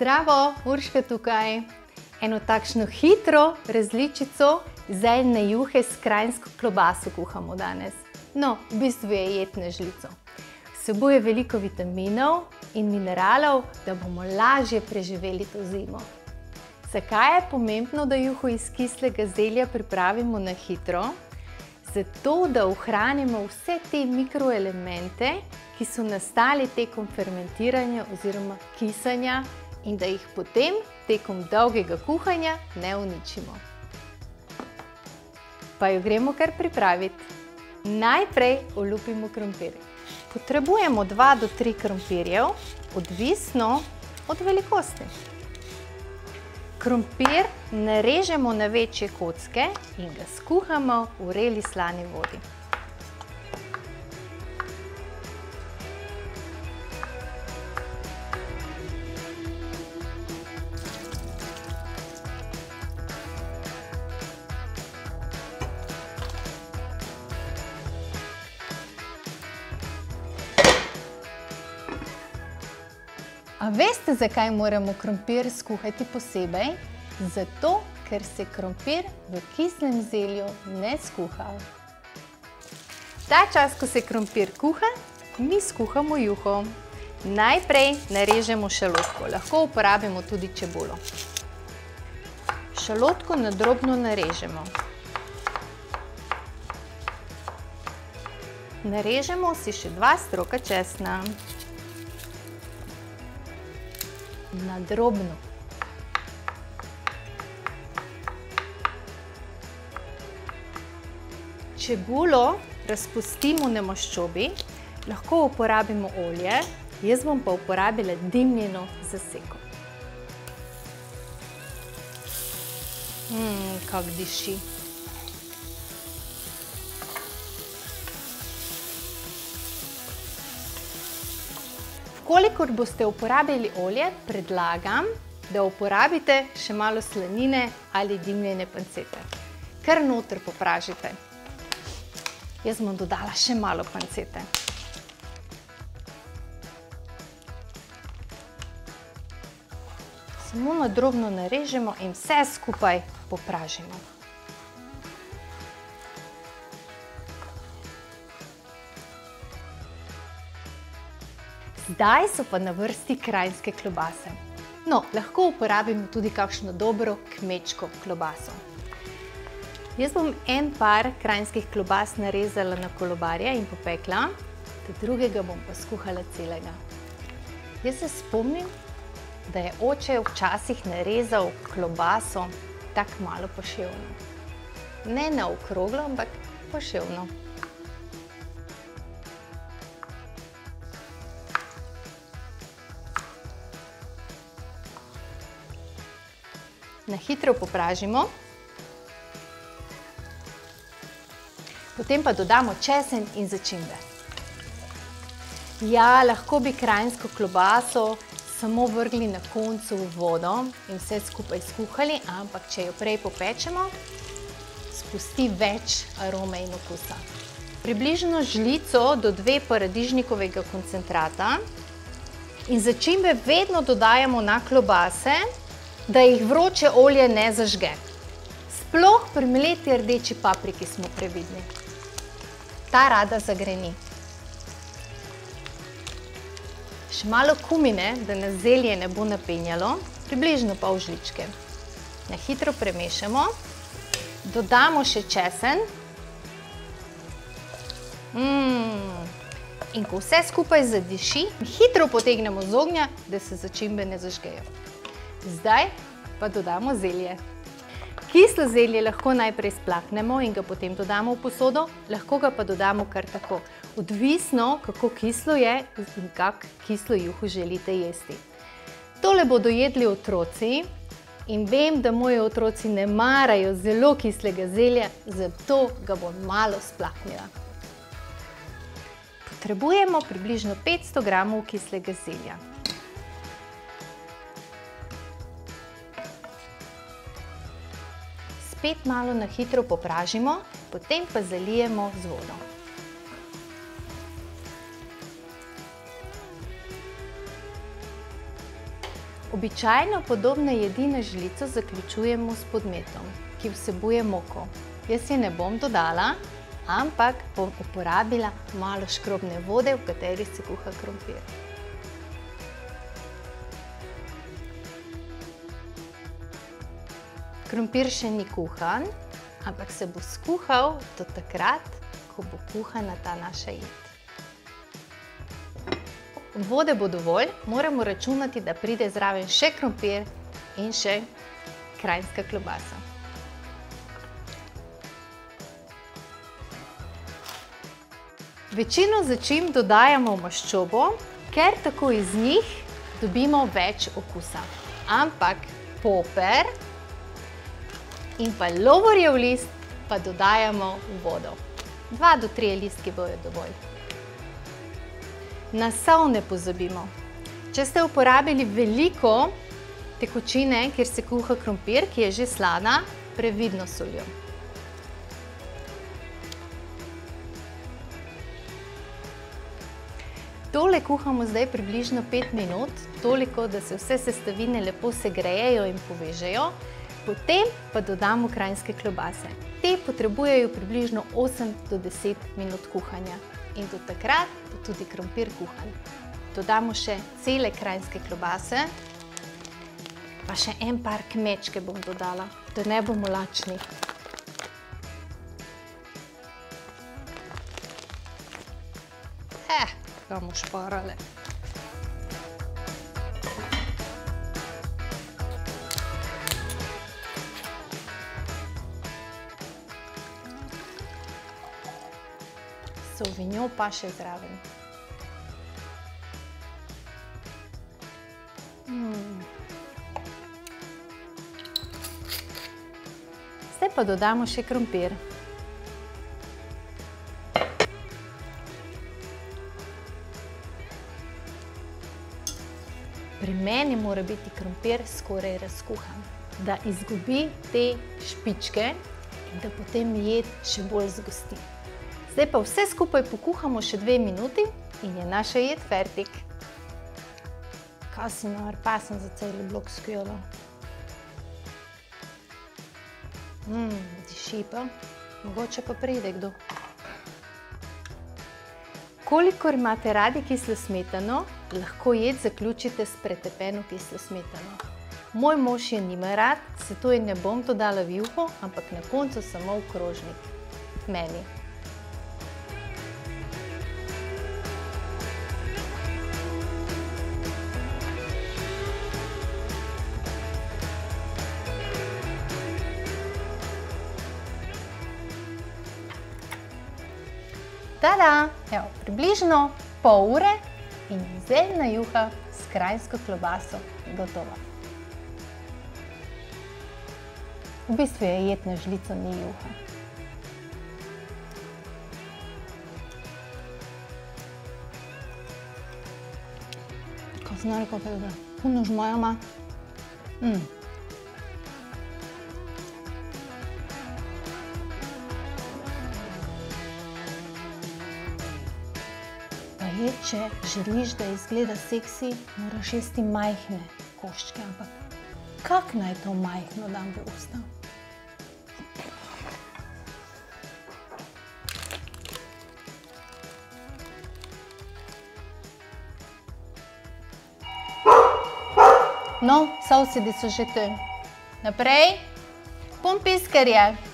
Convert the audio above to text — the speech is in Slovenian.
Zdravo, Urška tukaj. Eno takšno hitro različico zeljne juhe s kranjsko klobaso kuhamo danes. No, v bistvu je jed na žlico. Vsebuje veliko vitaminov in mineralov, da bomo lažje preživeli to zimo. Zakaj je pomembno, da juho iz kislega zelja pripravimo na hitro? Zato, da ohranimo vse te mikroelemente, ki so nastali tekom fermentiranja oziroma kisanja in da jih potem tekom dolgega kuhanja ne uničimo. Pa jo gremo kar pripraviti. Najprej olupimo krompir. Potrebujemo 2 do 3 krompirjev, odvisno od velikosti. Krompir narežemo na večje kocke in ga skuhamo v vreli slani vodi. A veste, zakaj moramo krompir skuhati posebej? Zato, ker se krompir v kislem zelju ne skuha. Ta čas, ko se krompir kuha, mi skuhamo juho. Najprej narežemo šalotko, lahko uporabimo tudi čebulo. Šalotko na drobno narežemo. Narežemo si še 2 stroka česna. Na drobno. Čebulo razpustimo na maščobi, lahko uporabimo olje, jaz bom pa uporabila dimljeno zaseko. Kak diši. Kolikor boste uporabili olje, predlagam, da uporabite še malo slanine ali dimljene pancete. Kar noter popražite. Jaz bom dodala še malo pancete. Samo na drobno narežemo in vse skupaj popražimo. Zdaj so pa na vrsti kranjske klobase. No, lahko uporabimo tudi kakšno dobro kmečko klobaso. Jaz bom en par kranjskih klobas narezala na kolobarje in popekla, drugega bom pa skuhala celega. Jaz se spomnim, da je oče včasih narezal klobaso tako malo poševno. Ne na okroglo, ampak poševno. Na hitro popražimo. Potem pa dodamo česen in začimbe. Ja, lahko bi kranjsko klobaso samo vrgli na koncu v vodo in vse skupaj skuhali, ampak če jo prej popečemo, spusti več arome in okusa. Približno žlico do 2 paradižnikovega koncentrata in začimbe vedno dodajamo na klobase, da jih vroče olje ne zažge. Sploh pri mleti rdeči papriki smo previdni. Ta rada zagreni. Še malo kumine, da nas zelje ne bo napenjalo, približno pol žličke. Na hitro premešamo, dodamo še česen. In ko vse skupaj zadiši, hitro potegnemo z ognja, da se začimbe ne zažgejo. Zdaj pa dodamo zelje. Kislo zelje lahko najprej splaknemo in ga potem dodamo v posodo, lahko ga pa dodamo kar tako. Odvisno, kako kislo je in kak kislo juho želite jesti. Tole bodo jedli otroci in vem, da moji otroci ne marajo zelo kislega zelja, zato ga bom malo splaknila. Potrebujemo približno 500 gramov kislega zelja. Spet malo na hitro popražimo, potem pa zalijemo z vodo. Običajno podobne jedi na žlico zaključujemo s podmetom, ki vsebuje moko. Jaz je ne bom dodala, ampak bom uporabila malo škrobne vode, v kateri se kuha krompir. Krompir še ni kuhan, ampak se bo skuhal do takrat, ko bo kuhana ta naša jed. Vode bo dovolj, moramo računati, da pride zraven še krompir in še kranjska klobasa. Večino začimb dodajamo v maščobo, ker tako iz njih dobimo več okusa. Ampak poper in pa lovorjev list pa dodajamo v vodo. 2 do 3 listki bojo dovolj. Na sol ne pozabimo. Če ste uporabili veliko tekočine, kjer se kuha krompir, ki je že slana, previdno s soljo. Tole kuhamo zdaj približno 5 minut, toliko, da se vse sestavine lepo segrejejo in povežejo. Potem pa dodamo kranjske klobase. Te potrebujejo približno 8 do 10 minut kuhanja. In do takrat bo tudi krompir kuhan. Dodamo še cele kranjske klobase, pa še en par kmečke bom dodala, da ne bomo lačni. Bomo šparale. Sauvignon pa še zraven. Zdaj pa dodamo še krompir. Pri meni mora biti krompir skoraj razkuhan, da izgubi te špičke in da potem jed še bolj zgosti. Zdaj pa vse skupaj pokuhamo še 2 minuti in je naša jed fertik. Kaj si nor, pa sem za celi blok skjela. Diši pa, mogoče pa pride kdo. Kolikor imate radi kislo smetano, lahko jed zaključite s pretepeno kislo smetano. Moj mož je nima rad, zato je ne bom dodala v juho, ampak na koncu samo v krožnik. Meni. Tada! Evo, približno pol ure in zeljna juha s kranjsko klobaso gotova. V bistvu je jed na žlico, ni juha. Ko sem rekel, da puno žmojama. Če želiš, da izgleda seksi, moraš jesti majhne koščke, ampak kak naj to majhno dam v usta? No, sosedi so že tu. Naprej, pun piskarje.